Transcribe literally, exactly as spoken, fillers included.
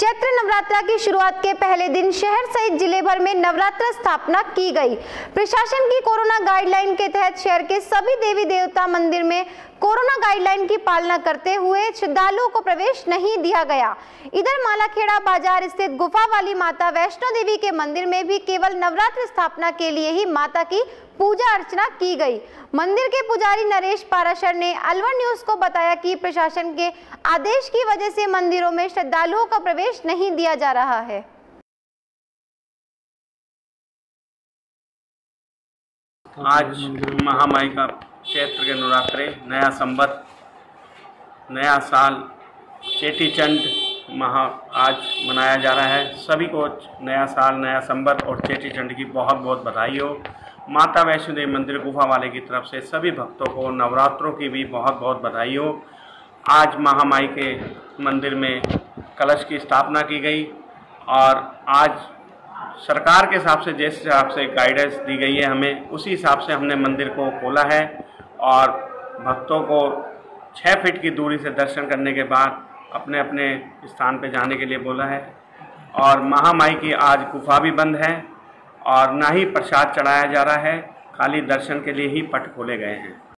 चैत्र नवरात्रा की शुरुआत के पहले दिन शहर सहित जिले भर में नवरात्र स्थापना की गई। प्रशासन की कोरोना गाइडलाइन के तहत शहर के सभी देवी देवता मंदिर में कोरोना गाइडलाइन की पालना करते हुए श्रद्धालुओं को प्रवेश नहीं दिया गया। इधर मालाखेड़ा बाजार स्थित गुफा वाली माता वैष्णो देवी के मंदिर में भी केवल नवरात्र स्थापना के लिए ही माता की पूजा अर्चना की गई। मंदिर के पुजारी नरेश पाराशर ने अलवर न्यूज को बताया कि प्रशासन के आदेश की वजह से मंदिरों में श्रद्धालुओं का प्रवेश नहीं दिया जा रहा है। आज महामाई का चैत्र के नवरात्रे, नया संवत, नया साल, चेटीचंड महा आज मनाया जा रहा है। सभी को नया साल, नया संवत और चेटीचंड की बहुत बहुत बधाई हो। माता वैष्णो देवी मंदिर गुफा वाले की तरफ से सभी भक्तों को नवरात्रों की भी बहुत बहुत बधाई हो। आज महामाई के मंदिर में कलश की स्थापना की गई और आज सरकार के हिसाब से जिस हिसाब से गाइडेंस दी गई है हमें, उसी हिसाब से हमने मंदिर को खोला है और भक्तों को छः फीट की दूरी से दर्शन करने के बाद अपने अपने स्थान पर जाने के लिए बोला है। और महामाई की आज गुफा भी बंद है और ना ही प्रसाद चढ़ाया जा रहा है, खाली दर्शन के लिए ही पट खोले गए हैं।